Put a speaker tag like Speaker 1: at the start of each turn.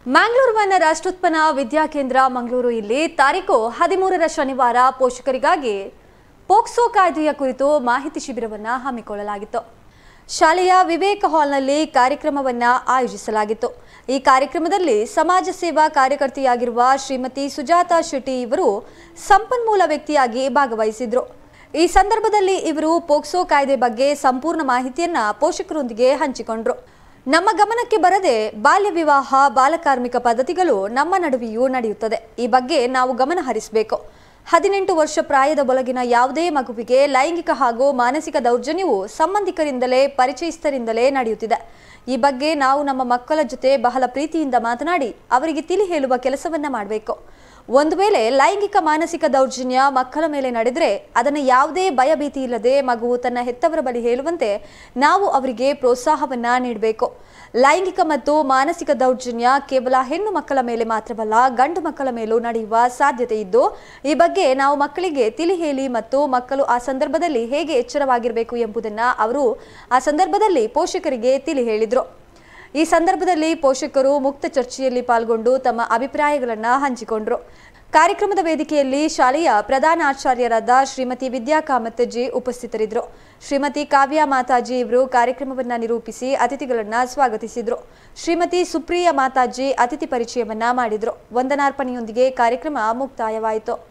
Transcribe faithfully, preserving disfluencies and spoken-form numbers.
Speaker 1: ಮಂಗಳೂರು ರಾಷ್ಟ್ರೋತ್ಪನ್ನ ವಿದ್ಯಾ ಕೇಂದ್ರ ಮಂಗಳೂರು ಇಲ್ಲಿ ತಾರೀಕು ಹದಿಮೂರರ ಶನಿವಾರ ಪೋಷಕರಿಗಾಗಿ ಪೋಕ್ಸೋ ಕಾಯ್ದೆಯ ಕುರಿತು ಮಾಹಿತಿ ಶಿಬಿರವನ್ನು ಹಮ್ಮಿಕೊಳ್ಳಲಾಗಿತ್ತು. ಶಾಲೆಯ ವಿವೇಕ ಹಾಲ್ನಲ್ಲಿ ಕಾರ್ಯಕ್ರಮವನ್ನು ಆಯೋಜಿಸಲಾಗಿತ್ತು. ಈ ಕಾರ್ಯಕ್ರಮದಲ್ಲಿ ಸಮಾಜ ಸೇವಾ ಕಾರ್ಯಕರ್ತೆಯಾಗಿರುವ ಶ್ರೀಮತಿ ಸುಜಾತಾ ಶೆಟ್ಟಿ ಇವರು ಸಂಪನ್ಮೂಲ ವ್ಯಕ್ತಿಯಾಗಿ ಭಾಗವಹಿಸಿದ್ರು. ಈ ಸಂದರ್ಭದಲ್ಲಿ ಇವರು ಪೋಕ್ಸೋ ಕಾಯ್ದೆ ಬಗ್ಗೆ ಸಂಪೂರ್ಣ ಮಾಹಿತಿಯನ್ನ ಪೋಷಕರೊಂದಿಗೆ ಹಂಚಿಕೊಂಡ್ರು. ನಮ್ಮ ಗಮನಕ್ಕೆ ಬರದೆ ಬಾಲ್ಯ ವಿವಾಹ, ಬಾಲಕಾರ್ಮಿಕ ಪದ್ಧತಿಗಳು ನಮ್ಮ ನಡುವೆಯೂ ನಡೆಯುತ್ತದೆ. ಈ ಬಗ್ಗೆ ನಾವು ಗಮನ ಹರಿಸಬೇಕು. ಹದಿನೆಂಟು ವರ್ಷ ಪ್ರಾಯದ ಒಳಗಿನ ಯಾವುದೇ ಮಗುವಿಗೆ ಲೈಂಗಿಕ ಹಾಗೂ ಮಾನಸಿಕ ದೌರ್ಜನ್ಯವು ಸಂಬಂಧಿಕರಿಂದಲೇ ಪರಿಚಯಿಸ್ತರಿಂದಲೇ ನಡೆಯುತ್ತಿದೆ. ಈ ಬಗ್ಗೆ ನಾವು ನಮ್ಮ ಮಕ್ಕಳ ಜೊತೆ ಬಹಳ ಪ್ರೀತಿಯಿಂದ ಮಾತನಾಡಿ ಅವರಿಗೆ ತಿಳಿ ಹೇಳುವ ಕೆಲಸವನ್ನ ಮಾಡಬೇಕು. ಒಂದು ವೇಳೆ ಲೈಂಗಿಕ ಮಾನಸಿಕ ದೌರ್ಜನ್ಯ ಮಕ್ಕಳ ಮೇಲೆ ನಡೆದರೆ ಅದನ್ನು ಯಾವುದೇ ಭಯ ಭೀತಿ ಇಲ್ಲದೆ ಮಗುವು ತನ್ನ ಹೆತ್ತವರ ಬಳಿ ಹೇಳುವಂತೆ ನಾವು ಅವರಿಗೆ ಪ್ರೋತ್ಸಾಹವನ್ನ ನೀಡಬೇಕು. ಲೈಂಗಿಕ ಮತ್ತು ಮಾನಸಿಕ ದೌರ್ಜನ್ಯ ಕೇವಲ ಹೆಣ್ಣು ಮಕ್ಕಳ ಮೇಲೆ ಮಾತ್ರವಲ್ಲ, ಗಂಡು ಮಕ್ಕಳ ಮೇಲೂ ನಡೆಯುವ ಸಾಧ್ಯತೆ ಇದ್ದು ಈ ಬಗ್ಗೆ ನಾವು ಮಕ್ಕಳಿಗೆ ತಿಳಿ ಹೇಳಿ ಮತ್ತು ಮಕ್ಕಳು ಆ ಸಂದರ್ಭದಲ್ಲಿ ಹೇಗೆ ಎಚ್ಚರವಾಗಿರಬೇಕು ಎಂಬುದನ್ನು ಅವರು ಆ ಸಂದರ್ಭದಲ್ಲಿ ಪೋಷಕರಿಗೆ ತಿಳಿ ಹೇಳಿದರು. ಈ ಸಂದರ್ಭದಲ್ಲಿ ಪೋಷಕರು ಮುಕ್ತ ಚರ್ಚೆಯಲ್ಲಿ ಪಾಲ್ಗೊಂಡು ತಮ್ಮ ಅಭಿಪ್ರಾಯಗಳನ್ನು ಹಂಚಿಕೊಂಡರು. ಕಾರ್ಯಕ್ರಮದ ವೇದಿಕೆಯಲ್ಲಿ ಶಾಲೆಯ ಪ್ರಧಾನ ಆಚಾರ್ಯರಾದ ಶ್ರೀಮತಿ ವಿದ್ಯಾ ಕಾಮತ್ತಜಿ ಉಪಸ್ಥಿತರಿದ್ದರು. ಶ್ರೀಮತಿ ಕಾವ್ಯ ಮಾತಾಜಿ ಇವರು ಕಾರ್ಯಕ್ರಮವನ್ನು ನಿರೂಪಿಸಿ ಅತಿಥಿಗಳನ್ನು ಸ್ವಾಗತಿಸಿದರು. ಶ್ರೀಮತಿ ಸುಪ್ರಿಯ ಮಾತಾಜಿ ಅತಿಥಿ ಪರಿಚಯವನ್ನ ಮಾಡಿದರು. ವಂದನಾರ್ಪಣೆಯೊಂದಿಗೆ ಕಾರ್ಯಕ್ರಮ ಮುಕ್ತಾಯವಾಯಿತು.